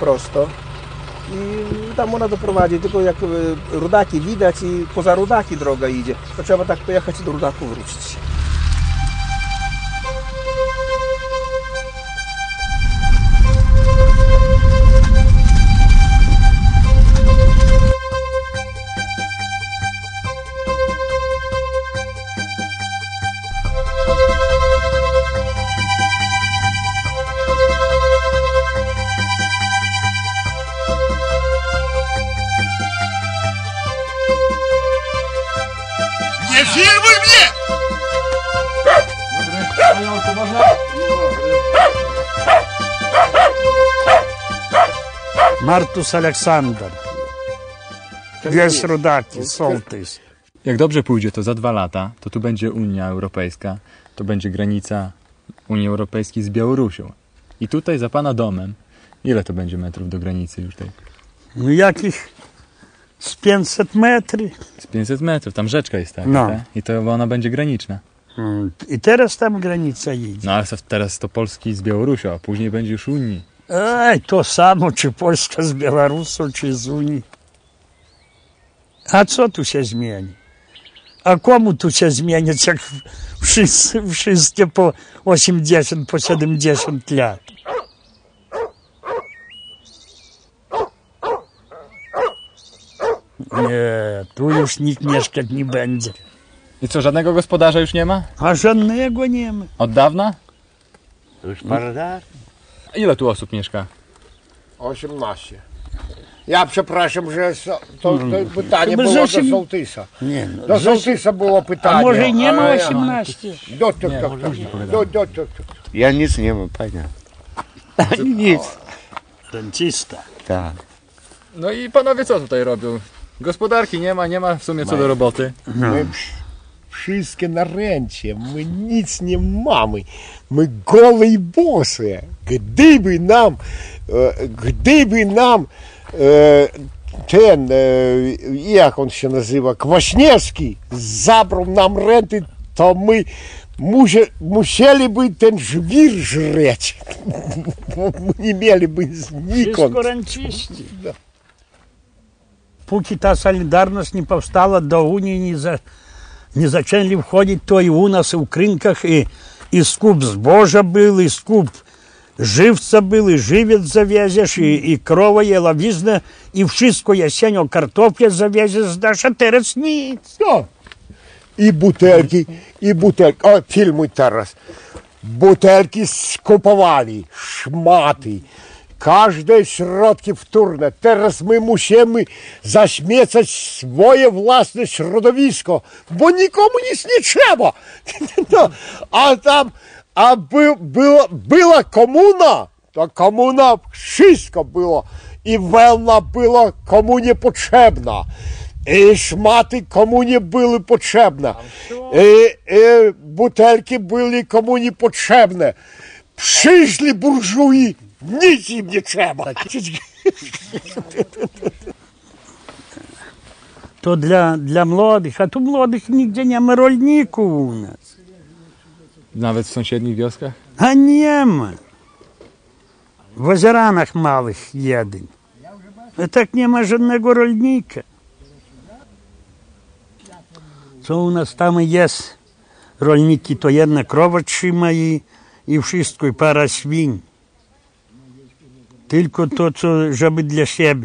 prosto i tam można doprowadzić, tylko jak Rudaki widać i poza Rudaki droga idzie, to trzeba tak pojechać i do Rudaków wrócić. Nie filmuj mnie! Martus Aleksander. Wiesz, Rudaki, sołtys. Jak dobrze pójdzie, to za 2 lata, to tu będzie Unia Europejska, to będzie granica Unii Europejskiej z Białorusią. I tutaj za pana domem, ile to będzie metrów do granicy już tej? No jakich z 500 metrów. Z 500 metrów, tam rzeczka jest taka, No. tak? I to ona będzie graniczna. I teraz tam granica idzie. No ale teraz to Polski z Białorusią, a później będzie już Unii. Ej, to samo, czy Polska z Białorusą, czy z Unii. A co tu się zmieni? A komu tu się zmienić, jak wszystkie po 80, po 70 lat? Nie, tu już nikt mieszkać nie będzie. I co, żadnego gospodarza już nie ma? A żadnego nie ma. Od dawna? Już parę lat. A ile tu osób mieszka? 18. Ja przepraszam, że to pytanie Chyba, było że do się- sołtysa. Nie, no, Do sołtysa było pytanie. a może i nie ma a ja- 18? Ja nic nie mam, panie. Nic. Rentista. Tak. No i panowie co tutaj robią? Gospodarki nie ma w sumie co do roboty. My wszystkie na rencie, my nic nie mamy. My gołe i bosy. Gdyby nam ten, jak on się nazywa, Kwaśniewski zabrał nam renty, to my musieliby ten żwir żreć. My nie mieliby znikąd. Wszystko renciści. Póki ta Solidarność nie powstała do Unii, nie zaczęli wchodzić, to i u nas w Krynkach i skup zboża był, i skup żywca był, i żywiec zawieziesz, i krowa, i ławizna, i wszystko jesienią kartofle zawieziesz, zdasz, a teraz nic. No. I butelki. O, filmuj teraz. Butelki skupowali, szmaty, każde środki wtórne. Teraz my musimy zaśmiecać swoje własne środowisko, bo nikomu nic nie trzeba. No, była komuna, to komuna wszystko było. I wełna była komu niepotrzebna. I szmaty komu nie były potrzebne. I butelki były komu niepotrzebne. Przyszli burżuji, nic im nie trzeba. To dla młodych, a tu młodych nigdzie nie ma rolników u nas. Nawet w sąsiednich wioskach? A nie ma. W ozieranach małych jeden. A tak nie ma żadnego rolnika. Co u nas tam jest? Rolniki to jedna krowa trzyma i wszystko, i para świń. Tylko to, co żeby dla siebie.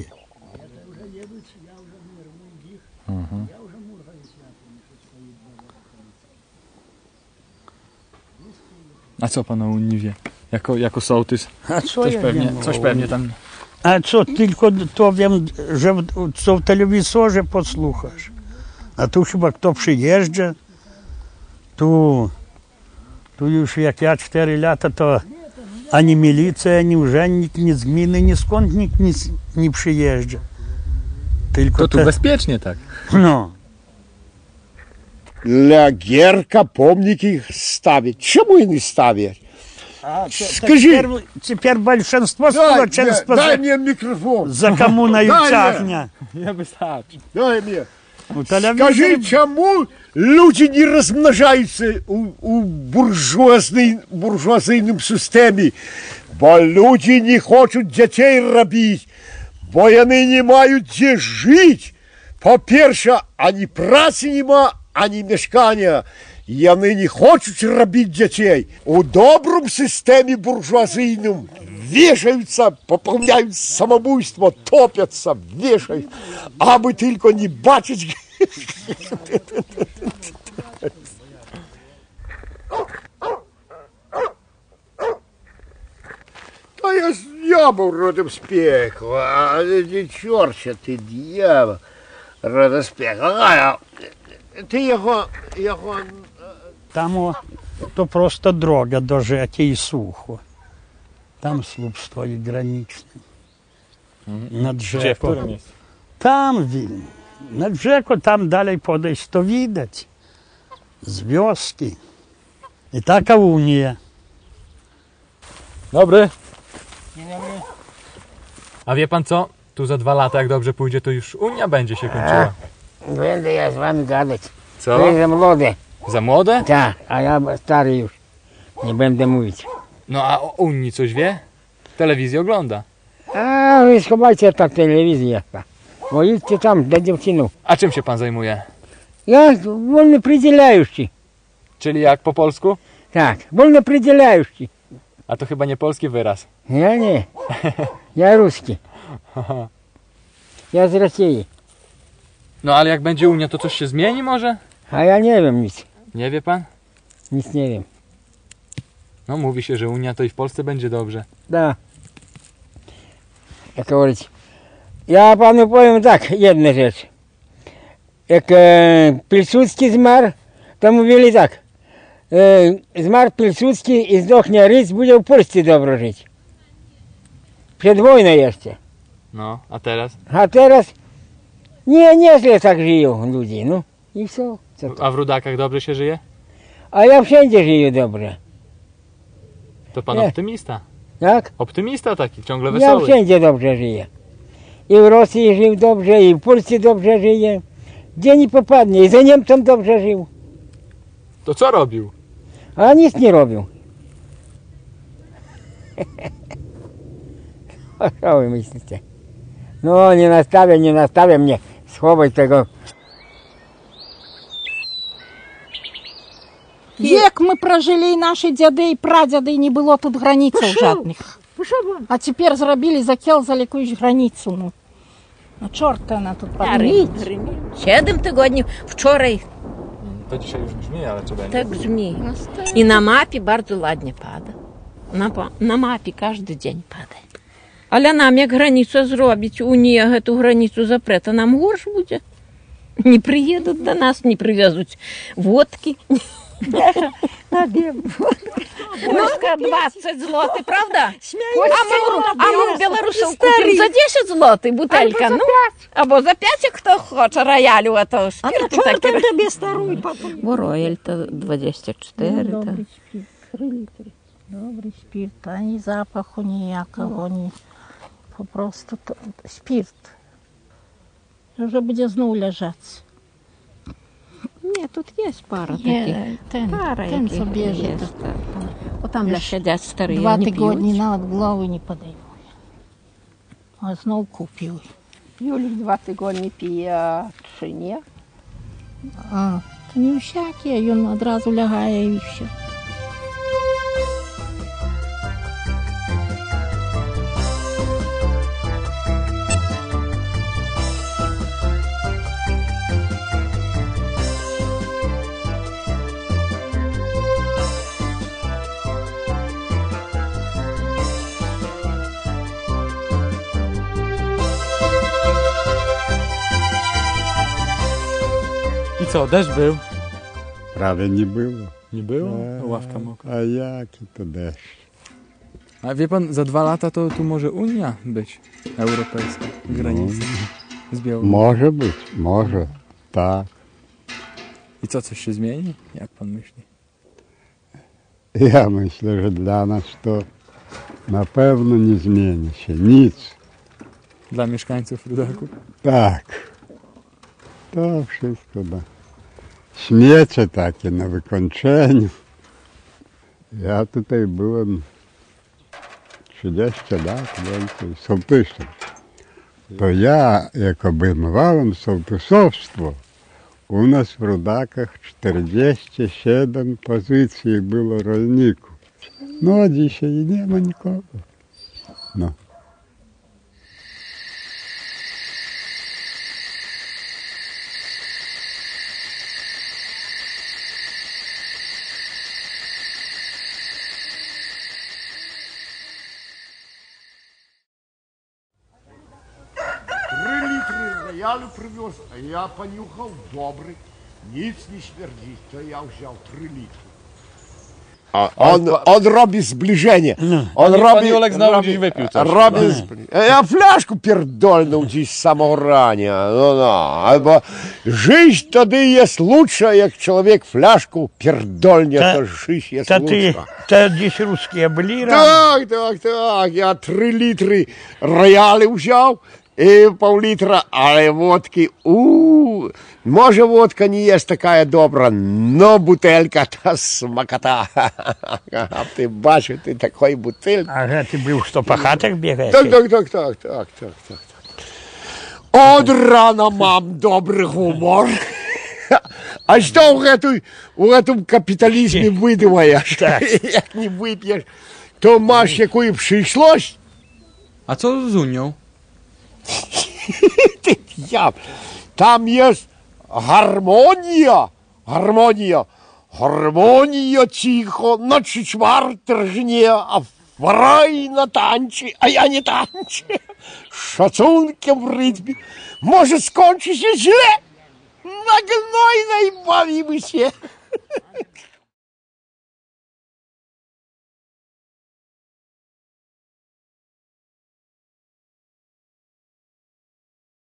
A co pan o Unii wie? Jako sołtys? A co ja wiem o Coś pewnie tam... A co, tylko to wiem, że co w telewizorze posłuchasz. A tu chyba kto przyjeżdża, tu już jak ja 4 lata, to ani milicja, ani urzędnik, ni z gminy, ni skąd nikt nie przyjeżdża. Tylko To tu bezpiecznie tak. No. Dla Gierka pomniki stawiać. Czemu nie stawiać? Скажи, теперь большинство społeczeństwa дай мне микрофон. za komunою Дай ciachnie. Nie wystarczy. Дай мне. У телевізорі Скажи, чому люди не розмножаються у буржуазній системі? Bo ludzie nie chcą dzieci robić, bo oni nie mają gdzie żyć. Po pierwsze, ani pracy nie ma, ani mieszkania. I oni nie chcą robić dzieci. U dobrym systemie burżuazyjnym wieszаются, popełniają samobójstwo, topią, wieszają, aby tylko nie baczyć. А я с дьявол родом с пекла, а не чорча ти дьявол родом з пекла. Ти його... Там то просто дорога до життя і сухо. Там слуп стоїть граничний. Над Gdzie, w rzeką. którym miejscu? Tam nad rzeką, tam dalej podejść, to widać. Z wioski. I taka Unia. Dobry. A wie pan co? Tu za 2 lata, jak dobrze pójdzie, to już Unia będzie się kończyła. Będę ja z wami gadać. Co? Wy za młode. Za młode? Tak, a ja stary już. Nie będę mówić. No a o Unii coś wie? Telewizję ogląda. A wy schowajcie tak telewizję. Bo idźcie tam do dziewczynów. A czym się pan zajmuje? Ja wolno przydzielaющий. Czyli jak po polsku? Tak, wolno przydzielaющий. A to chyba nie polski wyraz. Ja nie. Ja ruski. Ja z Rosji. No ale jak będzie Unia, to coś się zmieni może? A ja nie wiem nic. Nie wie pan? Nic nie wiem. No mówi się, że Unia to i w Polsce będzie dobrze. Da. Jak говорить. Ja panu powiem tak, jedna rzecz. Jak Pilsudski zmarł, to mówili tak. Zmarł Pilsudski i zdechnie Rydz, będzie w Polsce dobrze żyć. Przed wojną jeszcze. No, a teraz? A teraz nieźle tak żyją ludzie, no. I co? Co to? A w Rudakach dobrze się żyje? A ja wszędzie żyję dobrze. To pan Nie. optymista. Tak? Optymista taki, ciągle Ja wesoły. wszędzie dobrze żyję. I w Rosji żył dobrze, i w Polsce dobrze żyję. Gdzie nie popadnie. I za Niemcem dobrze żył. To co robił? A nic nie robił. A co wy myślicie? No nie nastawia mnie. Schowaj tego. Век мы прожили, и наши деды, и прадеды, и не было тут границ жадных. А теперь зробили, закелзали якусь границю. Ну. А чорта вона тут Гримить. 7 tygodni. Wczoraj To dzisiaj już brzmi, ale co będzie? tak brzmi. I na mapie bardzo ładnie pada. Na mapie każdy dzień pada. Ale nam jak granicę zrobić, Unia tę granicę zapre, to nam gorsz będzie. Nie przyjedą do nas, nie przywiozą wódki. Puszka 20 zł, prawda? A my w Białorusі kupimy za 10 zł butelka. Ну, або за 5, як хто хоче, роялю, а то спирту таке. тобі старуй, папа. Бо рояль то 24. Добрий спірт, 3 літри. Добрий спірт, ані запаху ніякого, ні. Просто спірт. Вже буде знову лежати. Ні, тут є пара Є, таких. Пара ten яких sobie є. bierze. О, там Już сидять старі, 2 не tygodnie п'ють. nawet głowy nie podejmuje. A znowu kupił. Юлік 2 tygodnie pije, 3 nie. А, то не всякі, він одразу лягає і все. I co, deszcz był? Prawie nie było. Nie było? Ławka mokra. A jaki to deszcz? A wie pan, za 2 lata to tu może Unia być europejska, granica z Białorusią. Może być, może. Tak. I co, coś się zmieni? Jak pan myśli? Ja myślę, że dla nas to na pewno nie zmieni się nic. Dla mieszkańców Rudaków? Tak. To wszystko da. Śmiecie takie na wykończeniu. Ja tutaj byłem 30 lat więcej sołtysem. To ja, jak obejmowałem sołtysowstwo, u nas w Rudakach 47 pozycji było rolników. No a dzisiaj nie ma nikogo. No. Рояли привез, а я понюхал, добрый, nic не śmierdzi, to ja wziął 3 litry. A on robi zbliżenie. On Pani Olek znowu gdzieś wypił coś. Robi ja flaszku pierdolną dziś z samego rania. No. Albo żyć wtedy jest lepsza, jak człowiek flaszku pierdolnie, to żyć jest lepsza. To dziś ruskie byli? Tak. Ja 3 litry royale wziął i pół litra, ale wodki, może wodka nie jest taka dobra, no butelka ta smakata. A ty baczył, ty takiej butelki. A że ty był w stopachatach biegać? Tak. Od rana mam dobry humor. A co w tym kapitalizmie wydajesz? Tak. Jak nie wypijesz, to masz jakąś przyszłość? A co z Unią? Tam jest harmonia cicho, na 3/4 rżnie, a fajna tańczy, a ja nie tańczę. Szacunkiem w rytmie może skończy się źle, na gnojnej bawimy się.